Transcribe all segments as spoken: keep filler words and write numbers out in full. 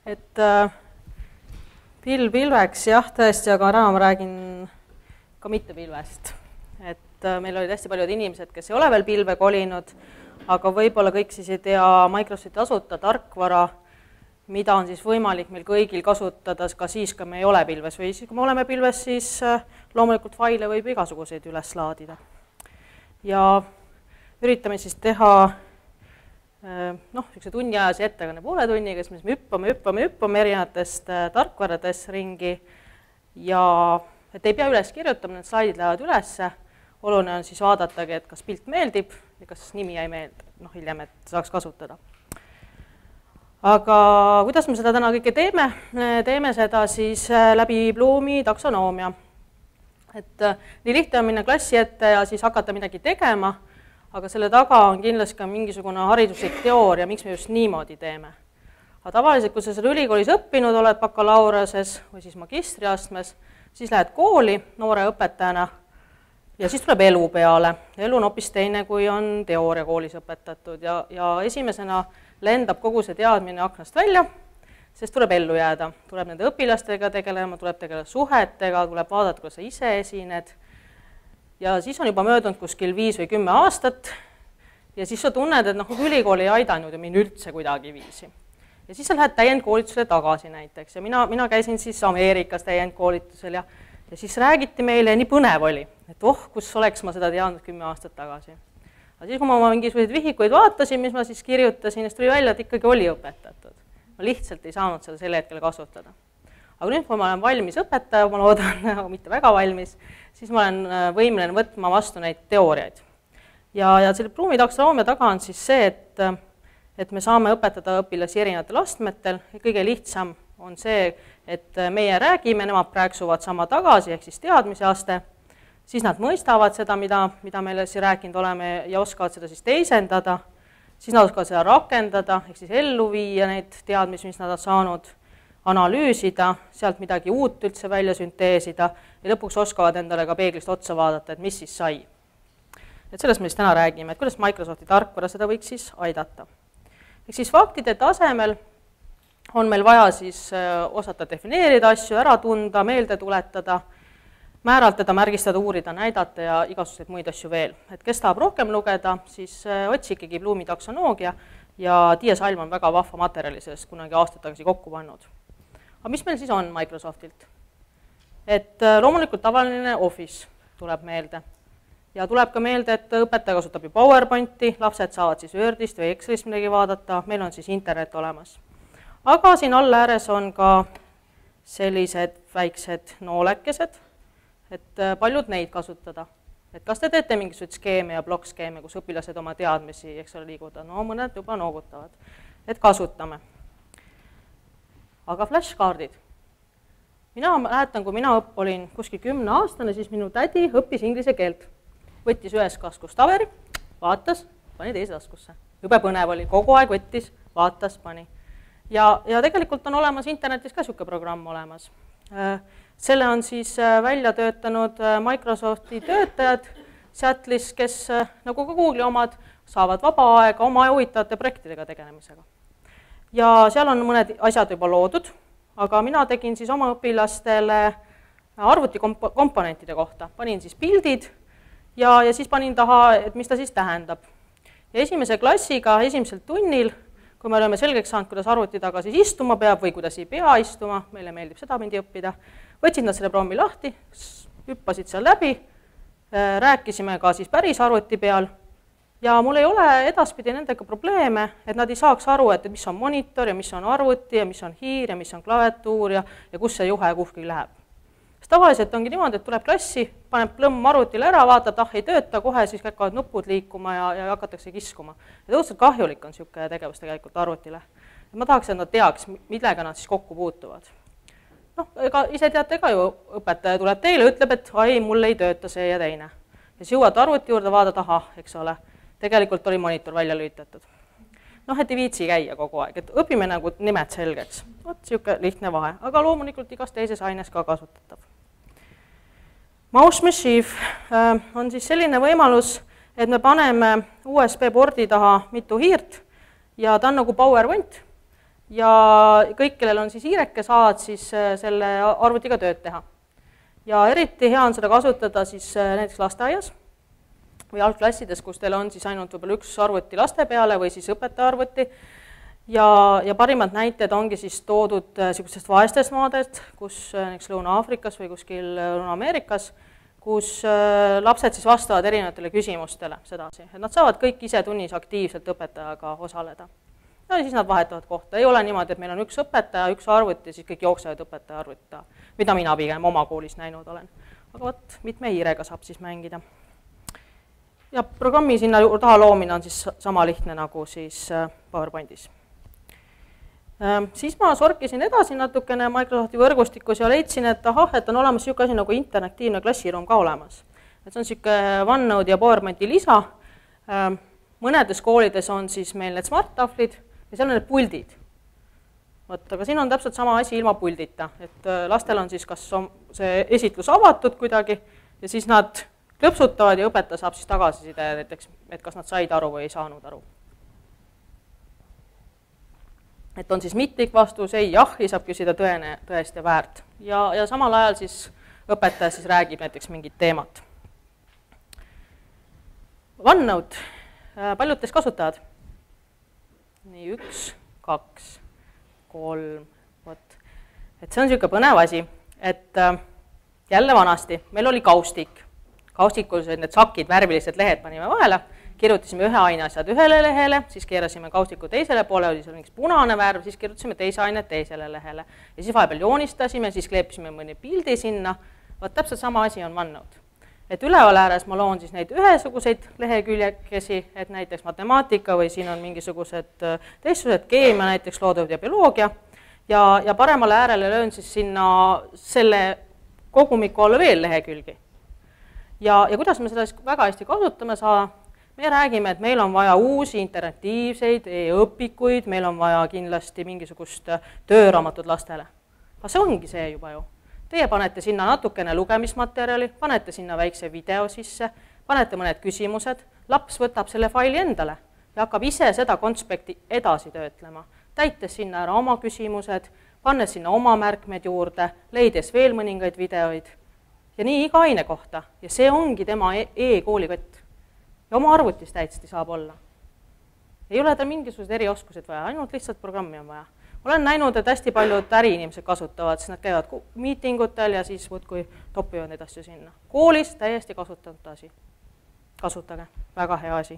et äh, pilv pilveks, jah, tõesti, aga täna ma räägin ka mitte pilvest. Et äh, meil olid hästi paljud inimesed, kes ei ole veel pilve kolinud, aga võib-olla kõik siis ei tea Microsofti tasuta tarkvara, mida on siis võimalik meil kõigil kasutada ka siis, kui me ei ole pilves või siis, kui me oleme pilves, siis äh, loomulikult faile võib igasuguseid üles laadida. Ja üritame siis teha noh, üks tunniajase ettekanne poole tunniga, siis me hüppame, hüppame, hüppame erinevatest tarkvarades ringi ja et ei pea üles kirjutama, need slaidid lähevad ülesse. Oluline on siis vaadatagi, et kas pilt meeldib ja kas nimi jäi meelde, noh hiljem, et saaks kasutada. Aga kuidas me seda täna kõike teeme? Teeme seda siis läbi Bloomi taksonoomia. Et nii lihtne on minna klassi ette ja siis hakata midagi tegema, aga selle taga on kindlasti ka mingisugune hariduslik teooria, miks me just niimoodi teeme. Aga tavaliselt, kui sa selle ülikoolis õppinud oled bakalaureases või siis magistriastmes, siis lähed kooli noore õpetajana ja siis tuleb elu peale. Elu on hoopis teine, kui on teooria koolis õpetatud ja, ja esimesena lendab kogu see teadmine aknast välja, sest tuleb ellu jääda. Tuleb nende õpilastega tegelema, tuleb tegeleda suhetega, tuleb vaadata, kuidas sa ise esined. Ja siis on juba möödunud kuskil viis või kümme aastat ja siis sa tunned, et noh, ülikool ei aidanud ja mind üldse kuidagi viisi. Ja siis sa lähed täiendkoolitusele tagasi näiteks ja mina, mina käisin siis Ameerikas täiendkoolitusel ja, ja siis räägiti meile ja nii põnev oli, et oh, kus oleks ma seda teadnud kümme aastat tagasi. Aga siis, kui ma oma mingisuguseid vihikuid vaatasin, mis ma siis kirjutasin, siis tuli välja, et ikkagi oli õpetatud. Ma lihtsalt ei saanud seda selle hetkel kasutada. Aga nüüd, kui ma olen valmis õpetaja, ma loodan, aga mitte väga valmis, siis ma olen võimeline võtma vastu neid teooriaid. Ja, ja selle Bloomi taksonoomia taga on siis see, et, et me saame õpetada õpilasi erinevatel astmetel. Kõige lihtsam on see, et meie räägime, nemad rääksuvad sama tagasi, ehk siis teadmise aste, siis nad mõistavad seda, mida, mida meile siin rääkinud oleme ja oskavad seda siis teisendada, siis nad oskavad seda rakendada, ehk siis ellu viia neid teadmisi, mis nad on saanud, analüüsida, sealt midagi uut üldse välja sünteesida ja lõpuks oskavad endale ka peeglist otsa vaadata, et mis siis sai. Et sellest me siis täna räägime, et kuidas Microsofti tarkvara seda võiks siis aidata. Ehk siis faktide tasemel on meil vaja siis osata defineerida asju, ära tunda, meelde tuletada, määraltada, märgistada, uurida, näidata ja igasuguseid muid asju veel. Et kes tahab rohkem lugeda, siis otsikegi Bloomi taksonoogia ja Tiia Salm on väga vahva materjali sellest kunagi aastat tagasi kokku pannud. Aga mis meil siis on Microsoftilt? Et loomulikult tavaline Office tuleb meelde. Ja tuleb ka meelde, et õpetaja kasutab ju PowerPointi, lapsed saavad siis Wordist või Excelist midagi vaadata, meil on siis internet olemas. Aga siin all ääres on ka sellised väiksed noolekesed, et paljud neid kasutada. Et kas te teete mingisuguseid skeeme ja blokskeeme, kus õpilased oma teadmisi, eks ole, liigutada? No mõned juba noogutavad. Et kasutame. Aga flashkaardid. Mina mäletan, kui mina olin kuskil kümne aastane, siis minu tädi õppis inglise keelt. Võttis ühes taskust taveri, vaatas, pani teise taskusse. Jube põnev oli, kogu aeg võttis, vaatas, pani. Ja, ja tegelikult on olemas internetis ka niisugune programm olemas. Selle on siis välja töötanud Microsofti töötajad Seattle'is, kes nagu ka Google'i omad saavad vaba aega oma huvitavate projektidega tegelemisega. Ja seal on mõned asjad juba loodud, aga mina tegin siis oma õpilastele arvutikomponentide kohta. Panin siis pildid ja, ja siis panin taha, et mis ta siis tähendab. Ja esimese klassiga, esimesel tunnil, kui me oleme selgeks saanud, kuidas arvuti taga siis istuma peab või kuidas ei pea istuma, meile meeldib seda pindi õppida, võtsid nad selle programmi lahti, hüppasid seal läbi, rääkisime ka siis päris arvuti peal ja mul ei ole edaspidi nendega probleeme, et nad ei saaks aru, et mis on monitor ja mis on arvuti ja mis on hiir ja mis on klaviatuur ja, ja kus see juhe kuhki läheb. Sest tavaliselt ongi niimoodi, et tuleb klassi, paneb plõmm arvutile ära, vaatab, ah ei tööta, kohe siis hakkavad nupud liikuma ja, ja hakatakse kiskuma. Ja tõuselt kahjulik on niisugune tegevus tegelikult arvutile. Ja ma tahaks, et nad teaks, millega nad siis kokku puutuvad. Noh, ega ise teate ka ju, õpetaja tuleb teile, ütleb, et ai, mul ei tööta see ja teine. Ja siis jõuad arvuti juurde, vaadad, aha, eks ole, tegelikult oli monitor välja lülitatud. Noh, et ei viitsi käia kogu aeg, et õpime nagu nimed selgeks. Vot niisugune lihtne vahe, aga loomulikult igas teises aines ka kasutatav. Mouse Machine on siis selline võimalus, et me paneme U S B-pordi taha mitu hiirt ja ta on nagu PowerPoint ja kõik, kellel on siis hiireke, saavad siis selle arvutiga tööd teha. Ja eriti hea on seda kasutada siis näiteks lasteaias või algklassides, kus teil on siis ainult võib-olla üks arvuti laste peale või siis õpetaja arvuti. Ja, ja parimad näited ongi siis toodud niisugustest vaestest maadest, kus näiteks Lõuna-Aafrikas või kuskil Lõuna-Ameerikas, kus lapsed siis vastavad erinevatele küsimustele sedasi, et nad saavad kõik ise tunnis aktiivselt õpetajaga osaleda. Ja siis nad vahetavad kohta. Ei ole niimoodi, et meil on üks õpetaja, üks arvuti, siis kõik jooksevad õpetaja arvuta, mida mina pigem oma koolis näinud olen. Aga võt, mitme hiirega saab siis mängida. Ja programmi sinna taha loomine on siis sama lihtne nagu siis PowerPointis. Siis ma sorkisin edasi natukene Microsofti võrgustikus ja leidsin, et ahah, et on olemas niisugune asi nagu interaktiivne klassiruum ka olemas. Et see on niisugune OneNote ja PowerPointi lisa. Mõnedes koolides on siis meil need smart-tahvlid ja seal on need puldid. Võt, aga siin on täpselt sama asi ilma puldita, et lastel on siis kas see esitlus avatud kuidagi ja siis nad klõpsutavad ja õpetaja saab siis tagasiside näiteks, et kas nad said aru või ei saanud aru. Et on siis mitlik vastus, ei, jah, ja saab küsida tõene, tõest ja väärt. Ja, ja samal ajal siis õpetaja siis räägib näiteks mingit teemat. OneNote, paljud teist kasutavad? Nii, üks, kaks, kolm, võt. Et see on niisugune põnev asi, et jälle vanasti, meil oli kaustik. Kaustikul need sakid, värvilised lehed panime vahele, kirjutasime ühe aine asjad ühele lehele, siis keerasime kaustiku teisele poole, oli seal mingi punane värv, siis kirjutasime teise aine teisele lehele. Ja siis vahepeal joonistasime, siis kleepisime mõni pildi sinna. Vaat täpselt sama asi on OneNote. Et üleval ääres ma loon siis neid ühesuguseid leheküljekesi, et näiteks matemaatika või siin on mingisugused teistused, keemia, näiteks loodud ja bioloogia. Ja, ja paremale äärele löön siis sinna selle kogumiku alla veel lehekülgi. Ja, ja kuidas me seda väga hästi kasutame saa? Me räägime, et meil on vaja uusi interaktiivseid e-õpikuid, meil on vaja kindlasti mingisugust tööraamatut lastele. Aga see ongi see juba ju. Teie panete sinna natukene lugemismaterjali, panete sinna väikse video sisse, panete mõned küsimused, laps võtab selle faili endale ja hakkab ise seda konspekti edasi töötlema, täites sinna ära oma küsimused, pannes sinna oma märkmed juurde, leides veel mõningaid videoid ja nii iga aine kohta. Ja see ongi tema e-koolikott. Ja oma arvutis täitsti saab olla. Ei ole tal mingisugused erioskused vaja, ainult lihtsalt programmi on vaja. Olen näinud, et hästi paljud äriinimesed kasutavad, siis nad käivad miitingutel ja siis võtku topivad neid asju sinna. Koolis täiesti kasutanud asi. Kasutage, väga hea asi.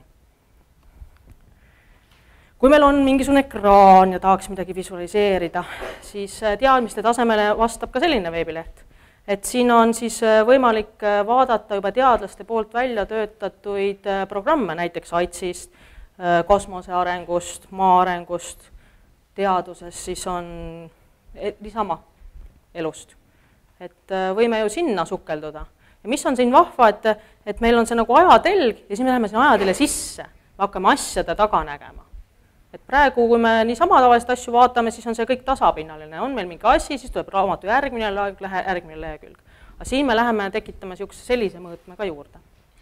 Kui meil on mingisugune ekraan ja tahaks midagi visualiseerida, siis teadmiste tasemele vastab ka selline veebileht. Et siin on siis võimalik vaadata juba teadlaste poolt välja töötatuid programme, näiteks AITSist, kosmose arengust, maa arengust, teadusest, siis on niisama elust. Et võime ju sinna sukelduda. Ja mis on siin vahva, et, et meil on see nagu ajatelg ja siis me läheme sinna ajatele sisse, me hakkame asjade taga nägema. Et praegu, kui me niisama tavaliselt asju vaatame, siis on see kõik tasapinnaline. On meil mingi asi, siis tuleb raamatu järgmine, järgmine lehekülg. Aga siin me läheme tekitama sellise mõõtme ka juurde.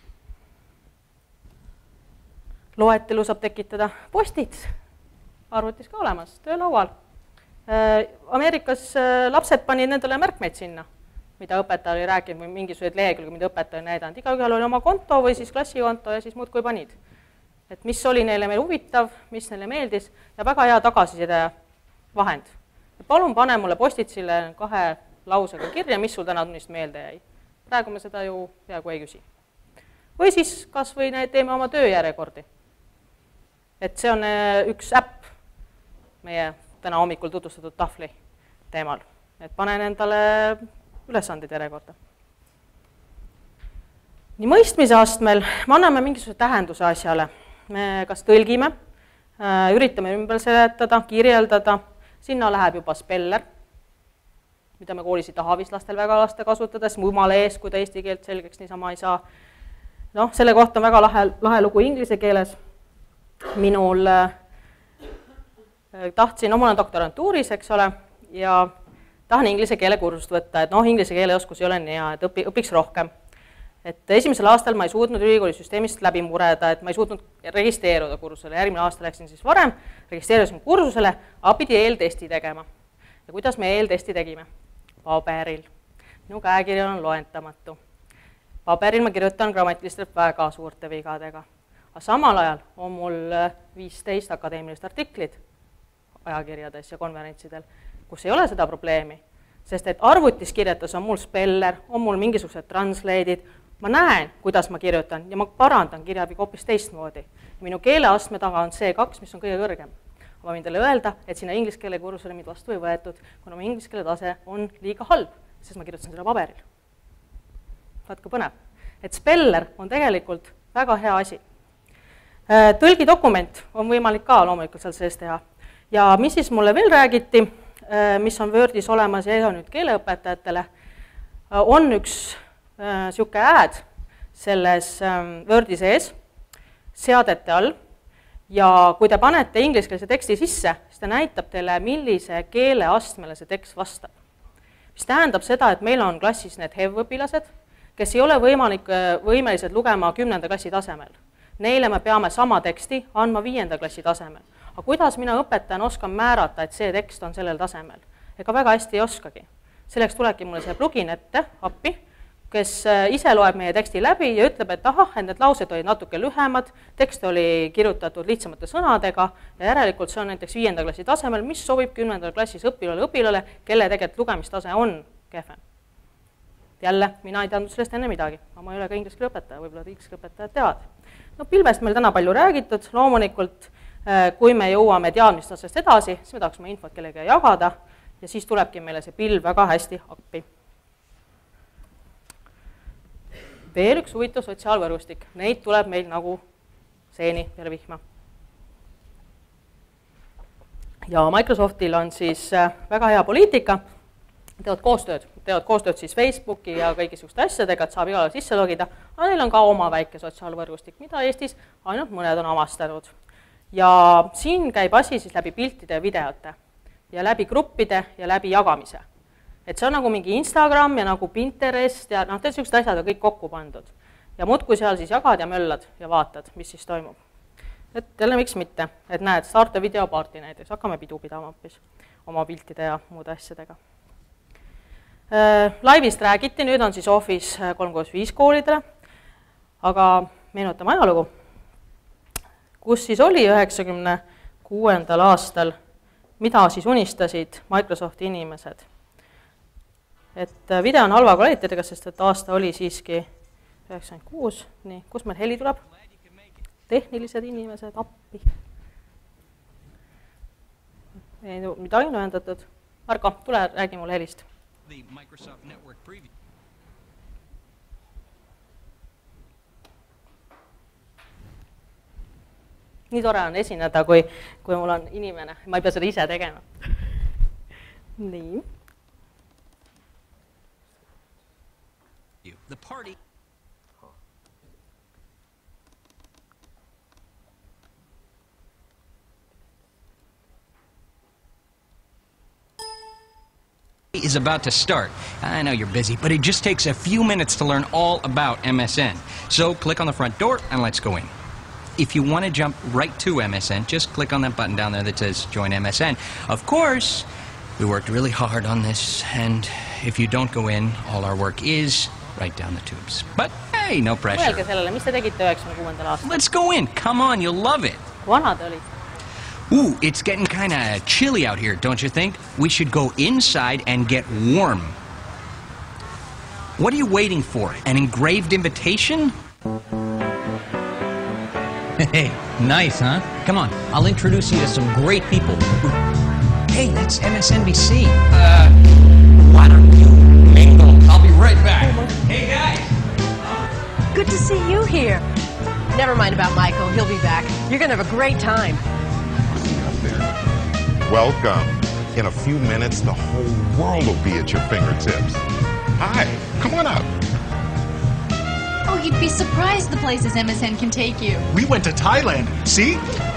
Loetelu saab tekitada postid, arvutis ka olemas, töölaual. Ameerikas lapsed panid nendele märkmeid sinna, mida õpetaja oli rääkinud või mingisugused lehekülge, mida õpetaja oli näidanud. Igaühel oli oma konto või siis klassikonto ja siis muudkui panid. Et mis oli neile meil huvitav, mis neile meeldis ja väga hea tagasiside vahend. Ja palun pane mulle postitsile kahe lausega kirja, mis sul täna tunnist meelde jäi. Praegu me seda ju peaaegu ei küsi. Või siis kas või teeme oma tööjärjekordi. Et see on üks äpp meie täna hommikul tutvustatud tahvli teemal. Et panen endale ülesanded järjekorda. Nii mõistmise astmel me anname mingisuguse tähenduse asjale. Me kas tõlgime, üritame ümber seletada, kirjeldada, sinna läheb juba speller, mida me koolis ei taha vist lastel väga lasta kasutada, siis jumala ees, kui ta eesti keelt selgeks niisama ei saa. Noh, selle kohta on väga lahe, lahe lugu inglise keeles. Minul tahtsin, no mul on doktorantuuris, eks ole, ja tahan inglise keele kursust võtta, et noh, inglise keele oskus ei ole nii hea, et õpi, õpiks rohkem. et esimesel aastal ma ei suutnud ülikoolisüsteemist läbi mureda, et ma ei suutnud registreeruda kursusele, järgmine aasta läksin siis varem, registreerusin kursusele, aga pidi eeltesti tegema. Ja kuidas me eeltesti tegime? Paberil. Minu käekiri on loentamatu. Paberil ma kirjutan grammatilistelt väga suurte vigadega. Aga samal ajal on mul viisteist akadeemilist artiklit ajakirjades ja konverentsidel, kus ei ole seda probleemi, sest et arvutis kirjetas on mul speller, on mul mingisugused translate'id, ma näen, kuidas ma kirjutan ja ma parandan kirjaviga hoopis teistmoodi. Minu keeleastme taga on C kaks, mis on kõige kõrgem. Ma võin teile öelda, et sinna inglise keele kursusele mind vastu ei võetud, kuna mu inglise keele tase on liiga halb, sest ma kirjutasin seda paberil. Vaatke põnev. Et speller on tegelikult väga hea asi. Tõlgidokument on võimalik ka loomulikult seal sees teha. Ja mis siis mulle veel räägiti, mis on Wordis olemas ja on nüüd keeleõpetajatele, on üks siuke ad selles Wordi sees seadete all ja kui te panete ingliskeelse teksti sisse, siis ta näitab teile, millise keeleastmele see tekst vastab. Mis tähendab seda, et meil on klassis need H E V-õpilased, kes ei ole võimalik, võimelised lugema kümnenda klassi tasemel. Neile me peame sama teksti andma viienda klassi tasemel. Aga kuidas mina õpetajana oskan määrata, et see tekst on sellel tasemel? Ega väga hästi ei oskagi. Selleks tulebki mulle see plugin ette, appi, kes ise loeb meie teksti läbi ja ütleb, et ahah, et need laused olid natuke lühemad, tekst oli kirjutatud lihtsamate sõnadega ja järelikult see on näiteks viienda klassi tasemel, mis sobib kümnendal klassis õpilale õpilale, kelle tegelikult lugemistase on kehvem. Jälle, mina ei teadnud sellest enne midagi, aga ma ei ole ka inglise keele õpetaja, võib-olla inglise keele õpetajad teavad. No pilvest meil täna palju räägitud, loomulikult kui me jõuame teadmistasest edasi, siis me tahaksime infot kellega jagada ja siis tulebki meile see pilv väga hästi appi. Veel üks huvitav sotsiaalvõrgustik, neid tuleb meil nagu seeni peale vihma. Ja Microsoftil on siis väga hea poliitika, teevad koostööd, teevad koostööd siis Facebooki ja kõigisuguste asjadega, et saab igale sisse logida, aga neil on ka oma väike sotsiaalvõrgustik, mida Eestis ainult mõned on avastanud. Ja siin käib asi siis läbi piltide ja videote ja läbi gruppide ja läbi jagamise. Et see on nagu mingi Instagram ja nagu Pinterest ja noh, sellised asjad on kõik kokku pandud. Ja muudkui seal siis jagad ja möllad ja vaatad, mis siis toimub. Et jälle miks mitte, et näed, start a video party näiteks, hakkame pidu pidama hoopis oma piltide ja muude asjadega. Laive'ist räägiti, nüüd on siis Office kolm kuus viis koolidele, aga meenutame ajalugu, kus siis oli üheksakümne kuuendal aastal, mida siis unistasid Microsofti inimesed. Et video on halva kvaliteediga, sest et aasta oli siiski üheksakümmend kuus, nii, kus meil heli tuleb? Tehnilised inimesed, appi. Ei midagi on ühendatud. Marko, tule räägi mulle helist. Nii tore on esineda, kui, kui mul on inimene. Ma ei pea seda ise tegema. Nii. The party. Is about to start. I know you're busy, but it just takes a few minutes to learn all about M S N. So click on the front door and let's go in. If you want to jump right to M S N, just click on that button down there that says Join M S N. Of course, we worked really hard on this, and if you don't go in, all our work is right down the tubes. But hey, no pressure. Mõelge sellele, mis te tegite üheksakümne kuuendal aastal? Let's go in. Come on, you'll love it. Vanad olid. Ooh, it's getting kind of chilly out here, don't you think? We should go inside and get warm. What are you waiting for? An engraved invitation? Hey, nice, huh? Come on, I'll introduce you to some great people. Hey, that's M S N B C. Uh, why don't you mingle? I'll be right back. Hey, guys! Good to see you here. Never mind about Michael, he'll be back. You're gonna have a great time. Welcome. In a few minutes, the whole world will be at your fingertips. Hi, come on up. Oh, you'd be surprised the places M S N can take you. We went to Thailand, see?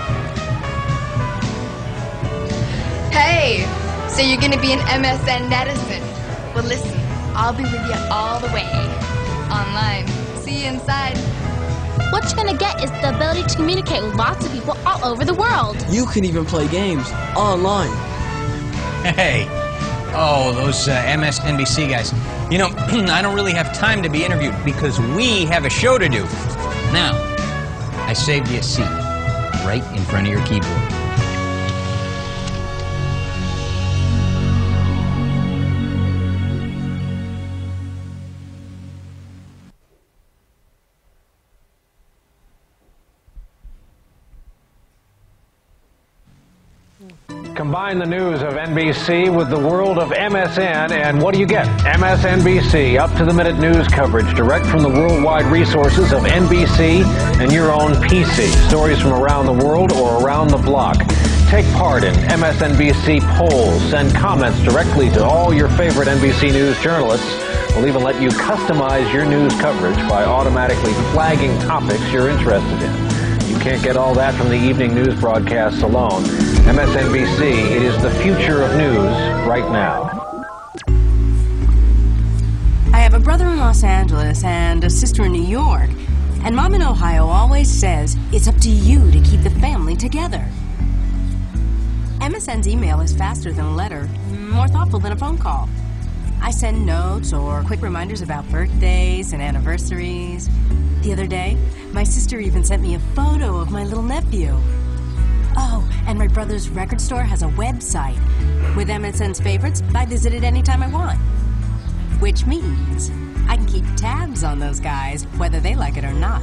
Hey, so you're gonna be an M S N netizen. Well, listen, I'll be with you all the way. Online, See you inside. What you're gonna get is the ability to communicate with lots of people all over the world. You can even play games online. Hey. Oh, those uh, M S N B C guys. You know, I don't really have time to be interviewed because we have a show to do. Now, I saved you a seat right in front of your keyboard. Combine the news of N B C with the world of M S N, and what do you get? M S N B C, up-to-the-minute news coverage direct from the worldwide resources of N B C and your own P C. Stories from around the world or around the block. Take part in M S N B C polls. Send comments directly to all your favorite N B C News journalists. We'll even let you customize your news coverage by automatically flagging topics you're interested in. You can't get all that from the evening news broadcasts alone. M S N B C, it is the future of news right now. I have a brother in Los Angeles and a sister in New York. And Mom in Ohio always says it's up to you to keep the family together. M S N's email is faster than a letter, more thoughtful than a phone call. I send notes or quick reminders about birthdays and anniversaries. The other day, my sister even sent me a photo of my little nephew. Oh, and my brother's record store has a website. With M S N's favorites, I visit it anytime I want. Which means I can keep tabs on those guys, whether they like it or not.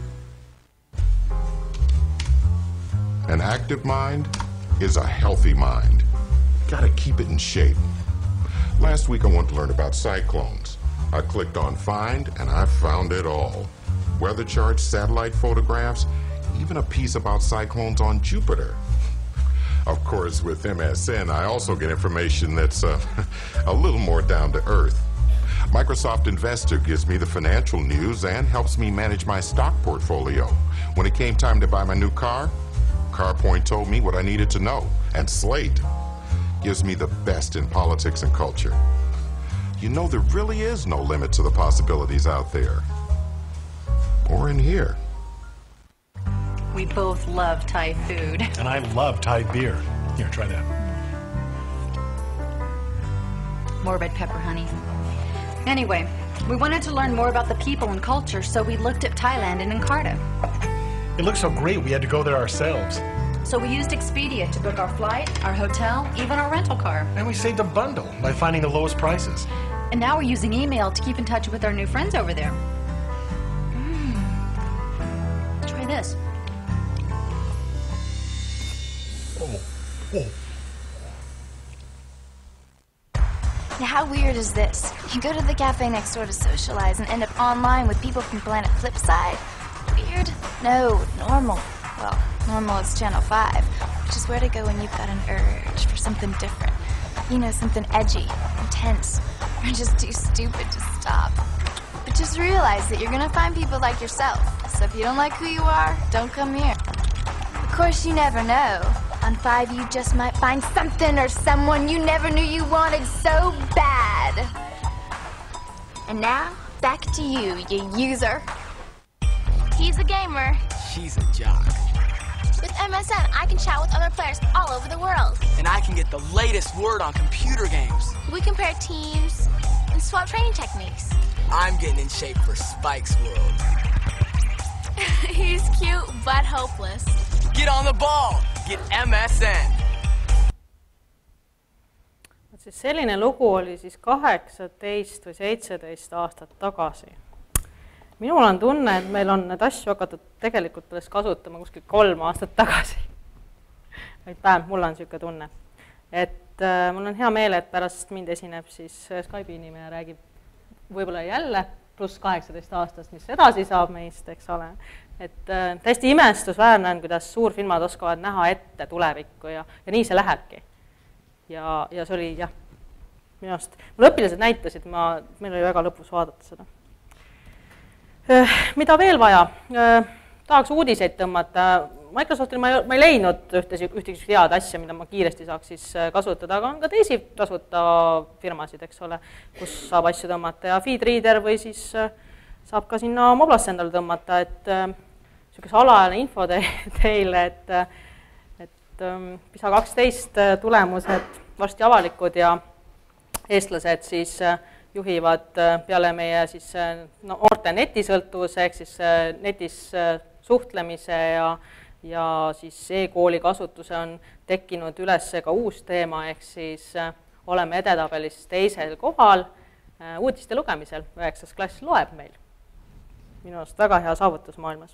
An active mind is a healthy mind. Gotta keep it in shape. Last week I wanted to learn about cyclones. I clicked on Find and I found it all. Weather charts, satellite photographs, even a piece about cyclones on Jupiter. Of course, with M S N, I also get information that's uh, a little more down to earth. Microsoft Investor gives me the financial news and helps me manage my stock portfolio. When it came time to buy my new car, CarPoint told me what I needed to know. And Slate gives me the best in politics and culture. You know, there really is no limit to the possibilities out there. Or in here. We both love Thai food. And I love Thai beer. Here, try that. More red pepper, honey. Anyway, we wanted to learn more about the people and culture, so we looked at Thailand and Encarta. It looked so great, we had to go there ourselves. So we used Expedia to book our flight, our hotel, even our rental car. And we saved a bundle by finding the lowest prices. And now we're using email to keep in touch with our new friends over there. Mm. Try this. Oh. Oh. Now, how weird is this? You go to the cafe next door to socialize and end up online with people from Planet Flipside. Weird? No, normal. Well, normal is Channel five, which is where to go when you've got an urge for something different. You know, something edgy, intense, or just too stupid to stop. But just realize that you're gonna find people like yourself. So if you don't like who you are, don't come here. Of course, you never know. On five, you just might find something or someone you never knew you wanted so bad. And now, back to you, you user. He's a gamer. She's a jock. With M S N, I can chat with other players all over the world. And I can get the latest word on computer games. We compare teams and swap training techniques. I'm getting in shape for Spike's world. He's cute, but hopeless. Get on the ball! Get M S N! Selline lugu oli siis kaheksateist või seitseteist aastat tagasi. Minul on tunne, et meil on need asju hakatud tegelikult alles kasutama kuskil kolm aastat tagasi. Vaid päev, mul on niisugune tunne. Et äh, mul on hea meel, et pärast mind esineb siis Skype'i inimene räägib võib-olla jälle pluss kaheksateist aastast, mis edasi saab meist, eks ole. Et äh, täiesti imestusväärne on, kuidas suurfirmad oskavad näha ette tulevikku ja, ja nii see lähebki. Ja, ja see oli, jah, minu arust, mul õpilased näitasid, ma, meil oli väga lõpus vaadata seda. Mida veel vaja? Tahaks uudiseid tõmmata. Microsoftil ma ei, ma ei leidnud ühtegi head asja, mida ma kiiresti saaks siis kasutada, aga on ka teisi tasuta firmasid, eks ole, kus saab asju tõmmata. Ja FeedReader või siis saab ka sinna moblasse endale tõmmata, et niisugune salajane info te, teile, et, et PISA kaksteist tulemused varsti avalikud ja eestlased siis juhivad peale meie siis no, noorte netisõltuvuse ehk siis netis suhtlemise ja, ja siis e-kooli kasutuse on tekkinud üles ka uus teema, ehk siis oleme edetabelis teisel kohal uudiste lugemisel, üheksas klass loeb meil. Minu arust väga hea saavutus maailmas.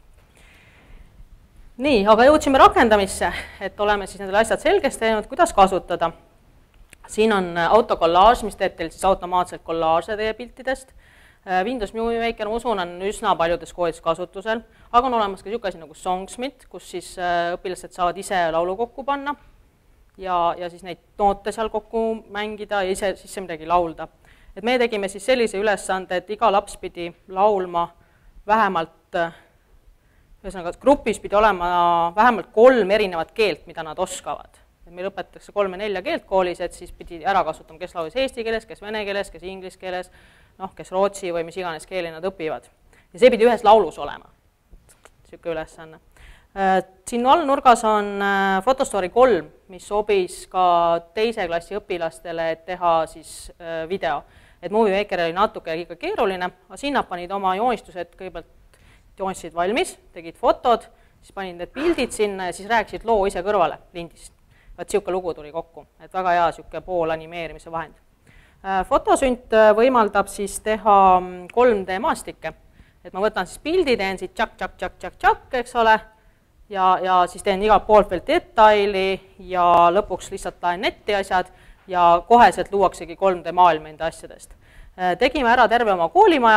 Nii, aga jõudsime rakendamisse, et oleme siis nendele asjad selgeks teinud, kuidas kasutada. Siin on autokollaaž, mis teeb teil siis automaatselt kollaaže teie piltidest. Windows Movie Maker, ma usun, on üsna paljudes koolides kasutusel, aga on olemas ka niisugune asi nagu Songsmith, kus siis õpilased saavad ise laulu kokku panna ja, ja siis neid noote seal kokku mängida ja ise siis midagi laulda. Et me tegime siis sellise ülesande, et iga laps pidi laulma vähemalt, ühesõnaga, grupis pidi olema vähemalt kolm erinevat keelt, mida nad oskavad. Et meil õpetatakse kolme nelja keelt koolis, et siis pidi ära kasutama, kes laulis eesti keeles, kes vene keeles, kes inglis keeles, noh, kes rootsi või mis iganes keeli nad õpivad. Ja see pidi ühes laulus olema. Siuke ülesanne. Siin all nurgas on Fotostory kolm, mis sobis ka teise klassi õpilastele, et teha siis video. Et Movie Maker oli natuke ikka keeruline, aga sinna panid oma joonistused, kõigepealt joonistasid valmis, tegid fotod, siis panid need pildid sinna ja siis rääkisid loo ise kõrvale lindist. Vaat siuke lugu tuli kokku, et väga hea siuke pool animeerimise vahend. Fotosünt võimaldab siis teha kolm D maastikke. Et ma võtan siis pildi, teen siit tšak, tšak, tšak, tšak, tšak, eks ole, ja, ja siis teen igalt poolt veel detaili ja lõpuks lihtsalt laen netti asjad ja koheselt luuaksegi kolm D maailma enda asjadest. Tegime ära terve oma koolimaja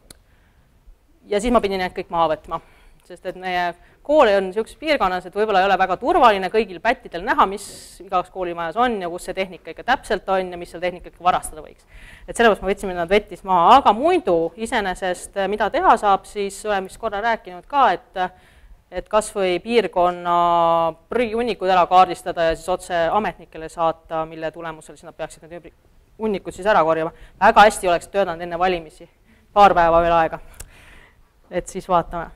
ja siis ma pidin need kõik maha võtma, sest et meie kool on niisuguses piirkonnas, et võib-olla ei ole väga turvaline kõigil pättidel näha, mis igas koolimajas on ja kus see tehnika ikka täpselt on ja mis seal tehnika ikka varastada võiks. Et sellepärast ma võtsime nad vettis maha, aga muidu iseenesest, mida teha saab, siis oleme vist korra rääkinud ka, et et kas või piirkonna prügihunnikud ära kaardistada ja siis otse ametnikele saata, mille tulemusel siis nad peaksid need hunnikud siis ära korjama. Väga hästi oleks töötanud enne valimisi, paar päeva veel aega, et siis vaatame.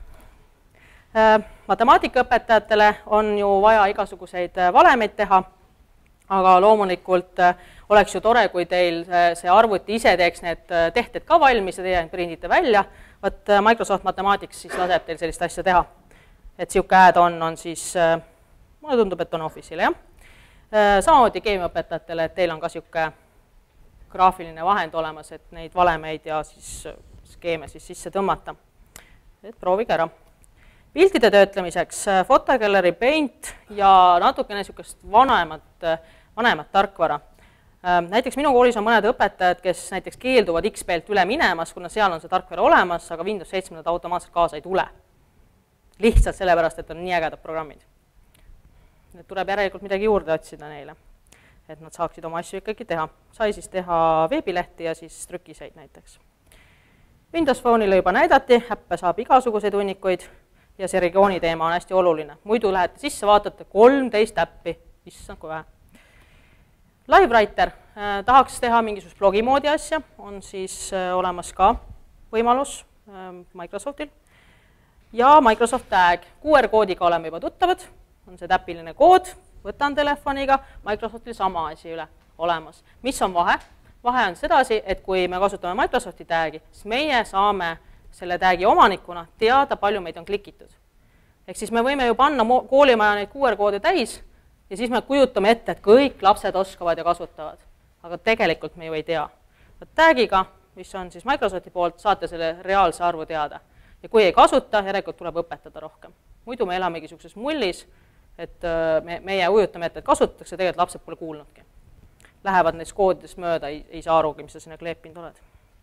Matemaatikaõpetajatele on ju vaja igasuguseid valemeid teha, aga loomulikult oleks ju tore, kui teil see arvuti ise teeks need tehted ka valmis ja teie prindite välja. Võt Microsoft Mathematics siis laseb teil sellist asja teha. Et siuke add-on on siis, mulle tundub, et on Office'ile, jah. Samamoodi keemiaõpetajatele, et teil on ka siuke graafiline vahend olemas, et neid valemeid ja siis skeeme siis sisse tõmmata. Et proovige ära. Piltide töötlemiseks Photogallery Paint ja natukene siukest vanemat, vanemat tarkvara. Näiteks minu koolis on mõned õpetajad, kes näiteks keelduvad X P-lt üle minemas, kuna seal on see tarkvara olemas, aga Windows seitse nad automaatselt kaasa ei tule. Lihtsalt sellepärast, et on nii ägedad programmid. Need tuleb järelikult midagi juurde otsida neile, et nad saaksid oma asju ikkagi teha. Sai siis teha veebilehti ja siis trükiseid näiteks. Windows Phone'ile juba näidati, äppe saab igasuguseid hunnikuid ja see regiooni teema on hästi oluline. Muidu lähete sisse, vaatate kolmteist äppi, issand kui vähe. LiveWriter eh, tahaks teha mingisugust blogi moodi asja, on siis eh, olemas ka võimalus eh, Microsoftil. Ja Microsoft Tag, Q R-koodiga oleme juba tuttavad, on see täpiline kood, võtan telefoniga, Microsoftil sama asi üle olemas. Mis on vahe? Vahe on sedasi, et kui me kasutame Microsofti tagi, siis meie saame selle tagi omanikuna teada, palju meid on klikitud. Ehk siis me võime ju panna koolimaja neid Q R-koode täis ja siis me kujutame ette, et kõik lapsed oskavad ja kasutavad. Aga tegelikult me ju ei tea. Tagiga, mis on siis Microsofti poolt, saate selle reaalse arvu teada. Ja kui ei kasuta, järelikult tuleb õpetada rohkem. Muidu me elamegi niisuguses mullis, et me, meie ujutame ette, et kasutatakse, tegelikult lapsed pole kuulnudki. Lähevad neist koodidest mööda, ei, ei saa arugi, mis sa sinna kleepinud oled.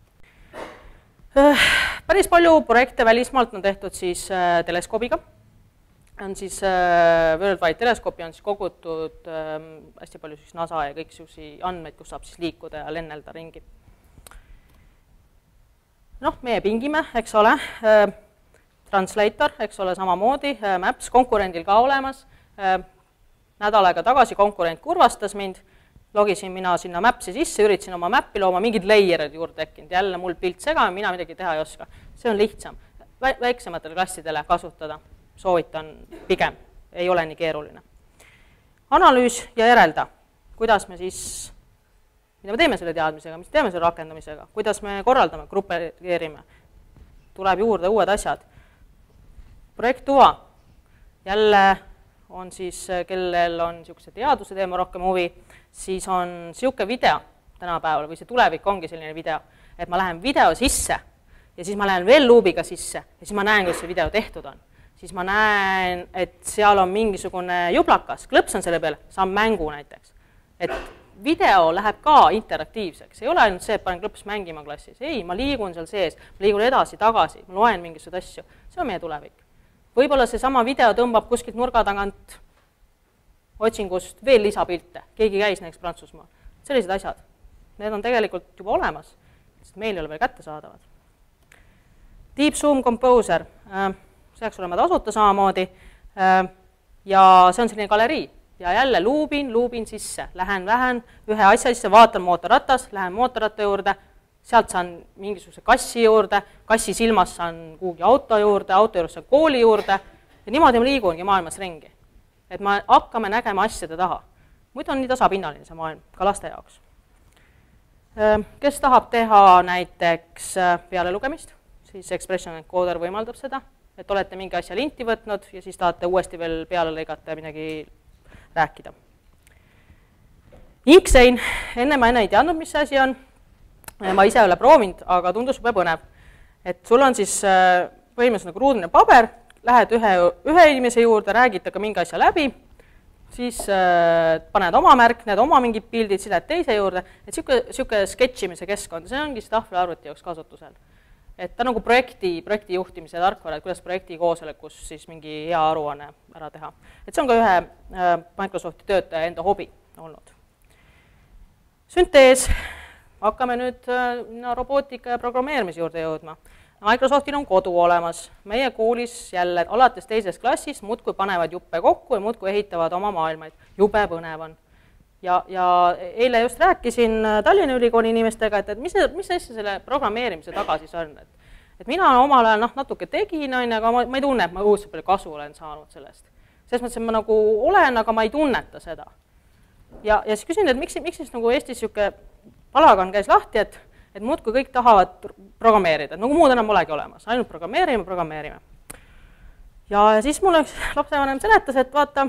Päris palju projekte välismaalt on tehtud siis teleskoobiga. On siis Worldwide Teleskoopi on siis kogutud hästi palju siis NASA ja kõik siuksi andmeid, kus saab siis liikuda ja lennelda ringi. Noh, meie pingime, eks ole, Translator, eks ole, samamoodi, Maps konkurendil ka olemas. Nädal aega tagasi konkurent kurvastas mind logisin mina sinna Maps'i sisse, üritasin oma Map'i looma, mingid layer'id juurde tekkinud, jälle mul pilt segama, mina midagi teha ei oska. See on lihtsam. Väiksematele klassidele kasutada, soovitan pigem, ei ole nii keeruline. Analüüs ja järelda, kuidas me siis, mida me teeme selle teadmisega, mis teeme selle rakendamisega, kuidas me korraldame, grupeerime, tuleb juurde uued asjad. Projekt tuva, jälle on siis, kellel on niisuguse teaduse teema rohkem huvi, siis on niisugune video tänapäeval, või see tulevik ongi selline video, et ma lähen video sisse ja siis ma lähen veel luubiga sisse ja siis ma näen, kuidas see video tehtud on. Siis ma näen, et seal on mingisugune jublakas, klõps on selle peale, saan mängu näiteks. Et video läheb ka interaktiivseks, ei ole ainult see, et panen klõps mängima klassis. Ei, ma liigun seal sees, ma liigun edasi, tagasi, ma loen mingisugused asju. See on meie tulevik. Võib-olla see sama video tõmbab kuskilt nurga tagant otsingust veel lisapilte. Keegi käis näiteks Prantsusmaal. Sellised asjad. Need on tegelikult juba olemas, sest meil ei ole veel kätte saadavad. Deep Zoom Composer. See jääks olema tasuta samamoodi. Ja see on selline galerii. Ja jälle luubin, luubin sisse. Lähen, lähen ühe asja sisse, vaatan mootorratas, lähen mootorratta juurde, sealt saan mingisuguse kassi juurde, kassi silmas saan kuhugi auto juurde, auto juurde saan kooli juurde ja niimoodi ma liigungi maailmas ringi. Et me hakkame nägema asjade taha. Muidu on nii tasapinnaline see maailm, ka laste jaoks. Kes tahab teha näiteks peale lugemist, siis Expression Encoder võimaldab seda, et olete mingi asja linti võtnud ja siis tahate uuesti veel peale lõigata ja midagi rääkida. Inksein, enne ma enne ei teadnud, mis see asi on. Ma ise ei ole proovinud, aga tundus juba põnev. Et sul on siis põhimõtteliselt nagu ruuduline paber, lähed ühe, ühe inimese juurde, räägid ka mingi asja läbi, siis paned oma märk, need oma mingid pildid, siis lähed teise juurde, et siuke sketšimise keskkond, see ongi see tahvelarvuti jaoks kasutusel. Et ta nagu projekti, projekti juhtimise tarkvara, et kuidas projekti koosolekus siis mingi hea aruanne ära teha. Et see on ka ühe Microsofti töötaja enda hobi olnud. Süntees. Hakkame nüüd robootika ja programmeerimise juurde jõudma. Microsoftil on kodu olemas. Meie koolis jälle alates teisest klassist muudkui panevad juppe kokku ja muudkui ehitavad oma maailmaid. Jube põnev on. Ja, ja eile just rääkisin Tallinna Ülikooli inimestega, et, et mis, mis asja selle programmeerimise taga siis on. Et, et mina omal ajal noh, natuke tegin, aga ma, ma ei tunne, et ma õudselt palju kasu olen saanud sellest. Selles mõttes, et ma nagu olen, aga ma ei tunneta seda. Ja, ja siis küsin, et miks, miks siis nagu Eestis siuke palagan käis lahti, et, et muudkui kõik tahavad programmeerida, et nagu muud enam olegi olemas, ainult programmeerime, programmeerime. Ja siis mulle üks lapsevanem seletas, et vaata,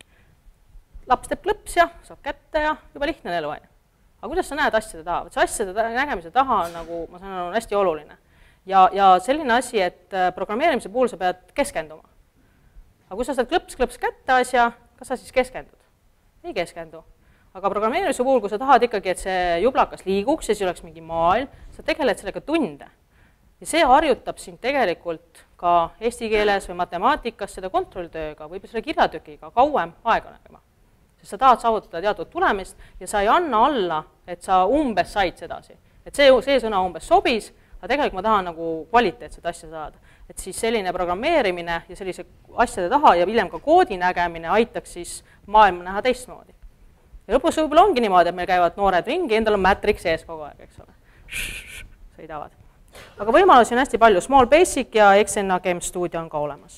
laps teeb klõps ja saab kätte ja juba lihtne elu on. Aga kuidas sa näed asjade taha? See asjade nägemise taha on, nagu, ma saan aru, on hästi oluline. Ja, ja selline asi, et programmeerimise puhul sa pead keskenduma. Aga kui sa saad klõps-klõps kätte asja, kas sa siis keskendud? Ei keskendu. Aga programmeerimise puhul, kui sa tahad ikkagi, et see jublakas liiguks ja siis oleks mingi maailm, sa tegeled sellega tunde. Ja see harjutab sind tegelikult ka eesti keeles või matemaatikas seda kontrolltööga või selle kirjatükiga kauem aega nägema. Sest sa tahad saavutada teatud tulemist ja sa ei anna alla, et sa umbes said sedasi. Et see, see sõna umbes sobis, aga tegelikult ma tahan nagu kvaliteetset asja saada. Et siis selline programmeerimine ja sellise asjade taha ja hiljem ka koodi nägemine aitaks siis maailma näha teistmoodi. Ja lõpus võib-olla ongi niimoodi, et meil käivad noored ringi, endal on Matrix ees kogu aeg, eks ole. Sõidavad. Aga võimalusi on hästi palju. Small Basic ja Xena Game Studio on ka olemas.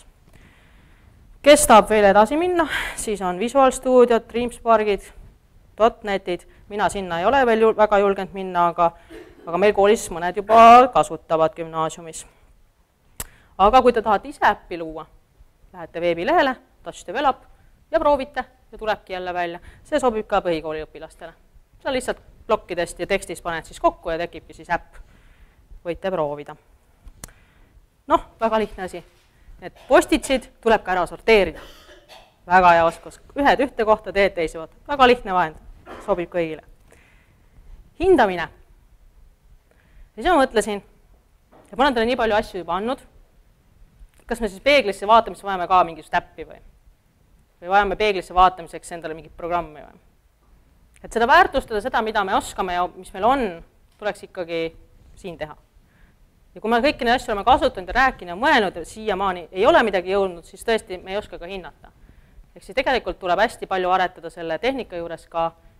Kes tahab veel edasi minna, siis on Visual Studio, Dreamsparkid, dotnetid. Mina sinna ei ole veel väga julgenud minna, aga, aga meil koolis mõned juba kasutavad gümnaasiumis. Aga kui te tahate ise äppi luua, lähete veebilehele, touch develop ja proovite. Ja tulebki jälle välja. See sobib ka põhikooli õpilastele. Sa lihtsalt plokkidest ja tekstist paned siis kokku ja tekibki siis äpp. Võite proovida. Noh, väga lihtne asi. Need postitsid tuleb ka ära sorteerida. Väga hea oskus. Ühed ühte kohta, teed teisi võtta. Väga lihtne vahend. Sobib kõigile. Hindamine. Ja siis ma mõtlesin, ja ma olen teile nii palju asju juba andnud. Kas me siis peeglisse vaatamist vajame ka mingisugust äppi või? Või vajame peeglisse vaatamiseks endale mingit programmi või. Et seda väärtustada, seda, mida me oskame ja mis meil on, tuleks ikkagi siin teha. Ja kui me kõiki neid asju oleme kasutanud ja rääkinud ja mõelnud ja siiamaani ei ole midagi jõudnud, siis tõesti me ei oska ka hinnata. Ehk siis tegelikult tuleb hästi palju aretada selle tehnika juures ka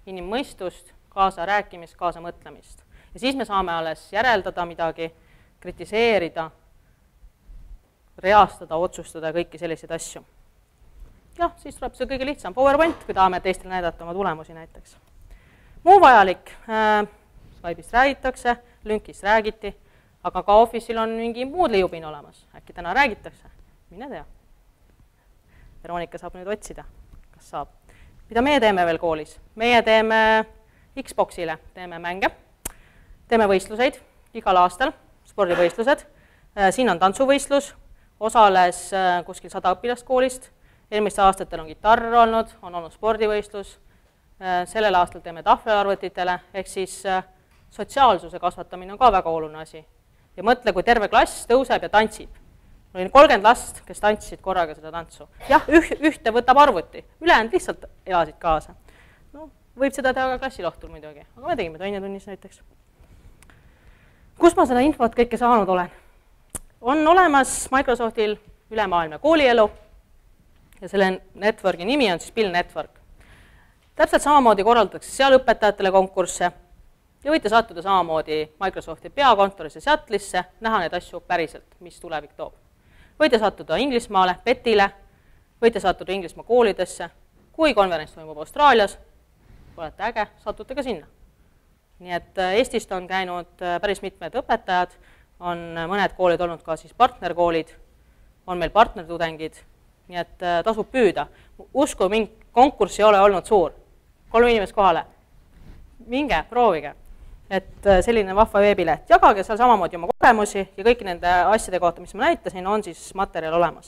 inimmõistust, kaasa rääkimist, kaasa mõtlemist. Ja siis me saame alles järeldada midagi, kritiseerida, reastada, otsustada ja kõiki selliseid asju. Jah, siis tuleb see kõige lihtsam PowerPoint, kui tahame teistele näidata oma tulemusi näiteks. Muu vajalik, äh, Skype'ist räägitakse, Lünkist räägiti, aga ka Office'il on mingi muud liubin olemas. Äkki täna räägitakse? Mine tea. Veronika saab nüüd otsida, kas saab. Mida meie teeme veel koolis? Meie teeme Xboxile, teeme mänge, teeme võistluseid igal aastal, spordivõistlused. Siin on tantsuvõistlus, osales kuskil sada õpilast koolist, eelmiste aastatel on kitarr olnud, on olnud spordivõistlus, sellel aastal teeme tahvelarvutitele, ehk siis sotsiaalsuse kasvatamine on ka väga oluline asi. Ja mõtle, kui terve klass tõuseb ja tantsib. Mul oli kolmkümmend last, kes tantsisid korraga seda tantsu. Jah, ühte võtab arvuti, ülejäänud lihtsalt elasid kaasa. No, võib seda teha ka klassilohtul muidugi, aga me tegime tunnis näiteks. Kus ma seda infot kõike saanud olen? On olemas Microsoftil ülemaailmne koolielu ja selle networki nimi on siis Bill Network. Täpselt samamoodi korraldatakse seal õpetajatele konkursse ja võite sattuda samamoodi Microsofti peakontorisse Seattle'isse, näha neid asju päriselt, mis tulevik toob. Võite sattuda Inglismaale, Petile, võite sattuda Inglismaa koolidesse, kui konverents toimub Austraalias, olete äge, satute ka sinna. Nii et Eestist on käinud päris mitmed õpetajad, on mõned koolid olnud ka siis partnerkoolid, on meil partnertudengid, nii et tasub püüda. Usku, mingi konkurss ei ole olnud suur, kolm inimest kohale. Minge, proovige. Et selline vahva veebileht. Jagage seal samamoodi oma kogemusi ja kõiki nende asjade kohta, mis ma näitasin, on siis materjal olemas.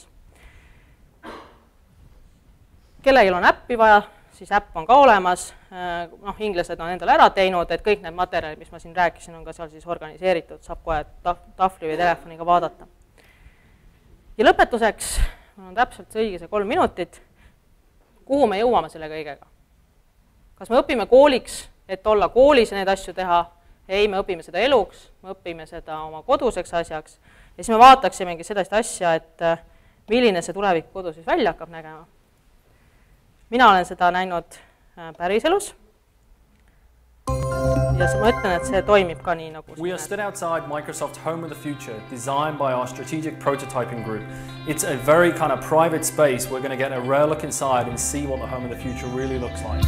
Kellegil on äppi vaja, siis äpp on ka olemas. Noh, inglased on endale ära teinud, et kõik need materjalid, mis ma siin rääkisin, on ka seal siis organiseeritud, saab kohe tahvli või telefoniga vaadata. Ja lõpetuseks, on täpselt õige see kolm minutit, kuhu me jõuame selle kõigega? Kas me õpime kooliks, et olla koolis ja neid asju teha? Ei, me õpime seda eluks, me õpime seda oma koduseks asjaks ja siis me vaataksimegi sellist asja, et milline see tulevik kodu siis välja hakkab nägema. Mina olen seda näinud päriselus ja ma ütlen, et see toimib ka nii nagu We are stood outside Microsoft Home of the Future, designed by our strategic prototyping group. It's a very kind of private space. We're going to get a rare look inside and see what the Home of the Future really looks like.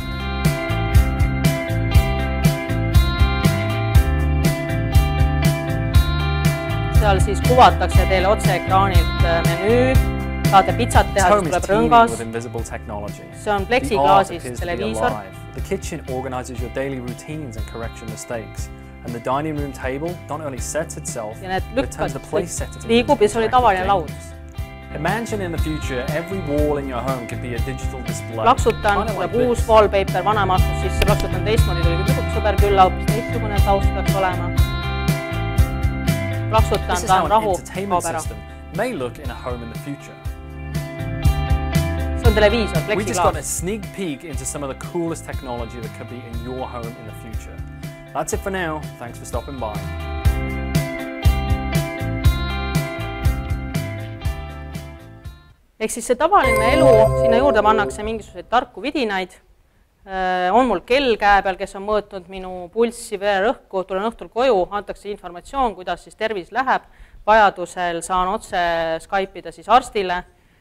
Seal siis kuvatakse teile otse ekraanilt menüü, saate pitsat teha, siis tuleb rõngas. See on pleksiklaasist televiisor. The kitchen organizes your daily routines and correction mistakes. And the dining room table not only sets itself, but turns the place set it liigub ja see oli tavaline laud. Imagine in the future every wall in your home could be a digital display. Plaksutan, tuleb uus wallpaper, vanem astus sisse, plaksutan teistmoodi, tuli tüdruk sõber külla, hoopis teistsugune taust peaks olema. Plaksutan, ta on rahu, kaob ära. May look in a home in the future. See on televiisor, We just pleksiklaas. got a sneak peek into some of the coolest technology that could be in your home in the future. That's it for now. Thanks for stopping by. Ehk siis see tavaline elu, sinna juurde pannakse mingisuguseid tarku vidinaid. On mul kell käe peal, kes on mõõtnud minu pulssi, vererõhku, tulen õhtul koju, antakse informatsioon, kuidas siis tervis läheb. Vajadusel saan otse Skype'ida siis arstile.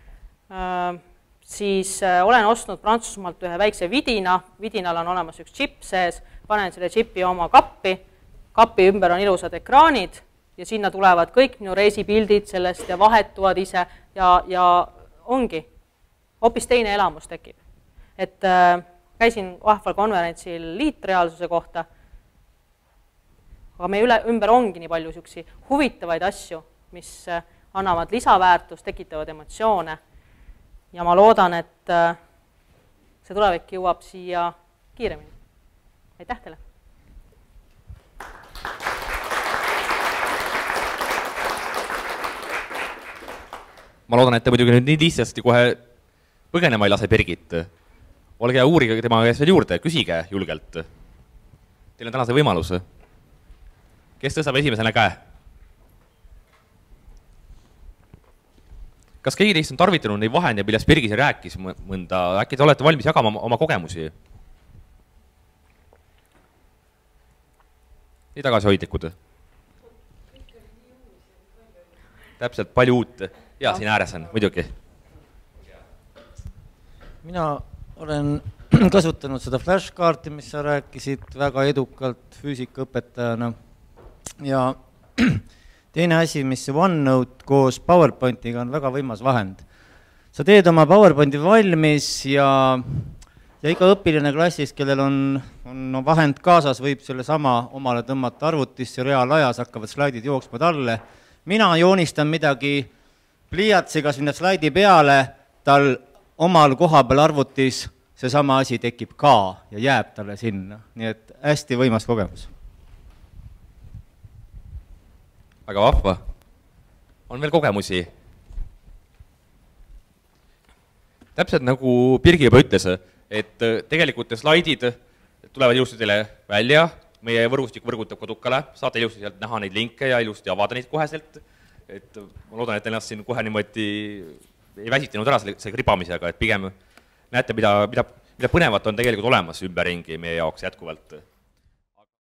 Siis olen ostnud Prantsusmaalt ühe väikse vidina. Vidinal on olemas üks chip sees, panen selle chipi oma kappi. Kapi ümber on ilusad ekraanid ja sinna tulevad kõik minu reisipildid sellest ja vahetuvad ise ja, ja ongi. Hoopis teine elamus tekib. Et käisin vahval konverentsil liitreaalsuse kohta, aga meie üle, ümber ongi nii palju siuksi huvitavaid asju, mis annavad lisaväärtust, tekitavad emotsioone ja ma loodan, et see tulevik jõuab siia kiiremini. Aitäh teile! Ma loodan, et te muidugi nüüd nii lihtsasti kohe põgenema ei lase Birgit. Olge ja uurige tema käest veel juurde, küsige julgelt. Teil on täna see võimalus. Kes tõstab esimesena käe? Kas keegi teist on tarvitanud neid vahendeid, millest Birgis rääkis mõnda? Äkki te olete valmis jagama oma kogemusi? nii tagasihoidlikud. Täpselt, palju uut. Ja, siin ääres on, muidugi. Mina olen kasutanud seda flashkaarti, mis sa rääkisid väga edukalt füüsikaõpetajana. Ja teine asi, mis see OneNote koos PowerPointiga on väga võimas vahend. Sa teed oma PowerPointi valmis ja, ja iga õpiline klassis, kellel on, on vahend kaasas, võib selle sama omale tõmmata arvutisse, reaalajas hakkavad slaidid jooksma talle. Mina joonistan midagi pliiatsiga sinna slaidi peale, tal omal koha peal arvutis see sama asi tekib ka ja jääb talle sinna. Nii et hästi võimas kogemus. Väga vahva. On veel kogemusi? Täpselt nagu Birgi juba ütles, et tegelikult slaidid tulevad ilusti teile välja, meie võrgustik võrgutab kodukale, saate ilusti sealt näha neid linke ja ilusti avada neid koheselt. Et ma loodan, et ennast siin kohe niimoodi ei väsitanud ära selle kribamisega, et pigem näete, mida, mida, mida põnevat on tegelikult olemas ümberringi meie jaoks jätkuvalt.